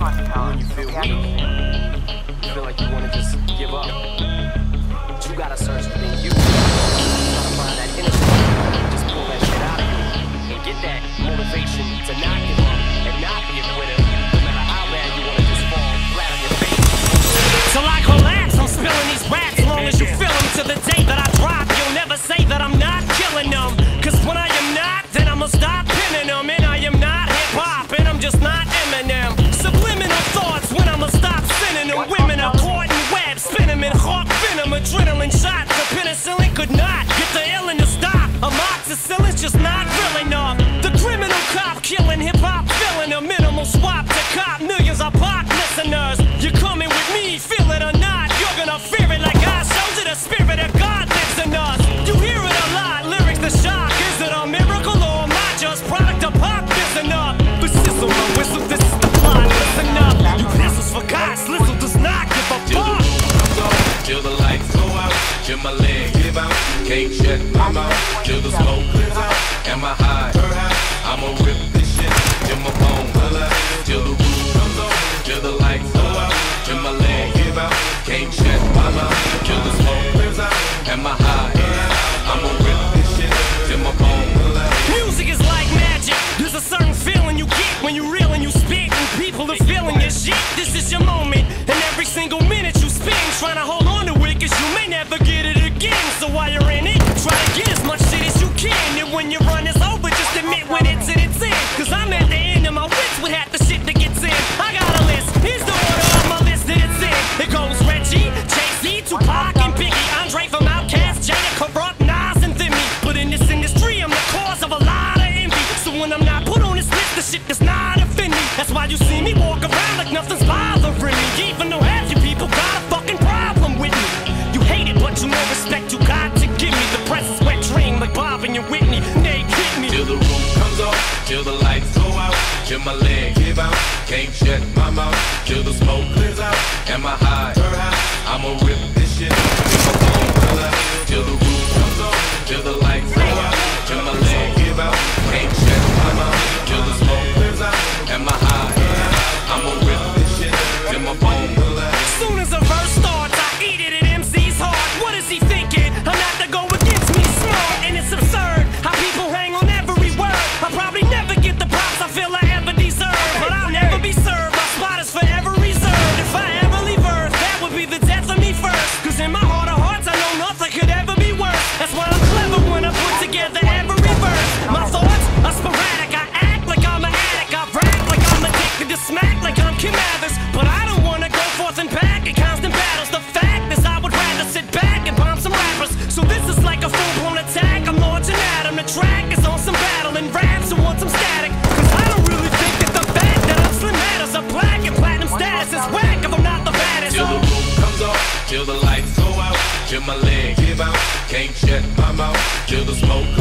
when you feel weak, you feel like you want to just give up. But you gotta search within you. Gotta find that inner strength, just pull that shit out of you, and get that motivation to not give up and not be a quitter, no matter how bad you want to just fall flat on your face. Till I collapse, I'm spilling these raps. As long as you feel them to the day that I drop, you'll never say that I'm not killing them. Cause when I am not, then I'ma stop pinning them. And I am not hip-hop, and I'm just not Eminem. Subliminal thoughts when I'ma stop sending them. Women are caught in webs, spin them in hawk venom. Adrenaline shots, the penicillin could not get the illin to stop. Amoxicillin's just not real enough. The criminal cop killing hip-hop, filling a minimal swap to cop millions of pop listeners. You're coming with me, feel it or not, you're gonna fear it like I showed you. The spirit of God lives in us. You hear it a lot, lyrics the shock. Is it a miracle or am I just product of pop? Listen up, the sizzle, the whistle, this is the plot. Listen up, you pencils for God, Slizzle does not give a fuck. Till the lights go out, till my legs give out, can't shut my mouth, till the smoke clears out, am I high? I'ma rip this shit, till my bones alive, till the roof comes on, till the lights go out, till my legs give out, can't shut my mouth, till the smoke clears out, am I high? I'ma rip this shit, till my bones alive. Music is like magic, there's a certain feeling you get when you reel and you spit, and people are feeling your shit. This is your moment, and every single minute you spend trying to hold on to it, cause you may never get it again. So while you're in it, try to get as much shit as you can, and when your run is over, just admit when it's in its end. Cause I'm at the end of my wits with half the shit that gets in. I got a list, here's the order of my list that it's in. It goes Reggie, Jay-Z, Tupac, and Biggie, Andre from Outkast, Jada, Corrupt, Nas, and Thimmy. But in this industry, I'm the cause of a lot of envy. So when I'm not put on this list, the shit does not offend me. That's why you see me walk around like nothing's bothering me, even though half you people got a fucking problem with me. You hate it, but you know respect you got to give me. The press is wet dream like Bob and your Whitney. They hit me Till the roof comes off, till the lights go out, till my legs give out, can't shut my mouth, till the smoke clears out, am I high? I'ma rip this shit, till my bones alive, till the roof comes off, till the lights go out, till my legs give out, can't shut my mouth, till the smoke clears out, am I high? I'ma rip this shit, till my bones alive. As soon as a verse starts, I eat it at MC's heart. What is he thinking? I'm not to go against me, smart, and it's absurd how people hang on every word. I'll probably never get the props I feel I ever deserve, but I'll never be served. My spot is forever reserved. If I ever leave Earth, that would be the death of me first. Cause in my heart of hearts, I know nothing could ever be worse. That's why I'm clever when I put together every verse. My thoughts are sporadic. I act like I'm an addict. I rap like I'm addicted to smack like I'm Kim Mathers. But I don't wanna go forth and back in constant battles. The fact is I would rather sit back and bomb some rappers. So this is like a full-blown attack. I'm launching at him. The track is on some battle and raps who want some static. Cause I don't really think that the fact that I'm slim matters. A black and platinum status is whack if I'm not the baddest. Till the roof comes off, till the lights go out, till my legs give out, can't shut my mouth, till the smoke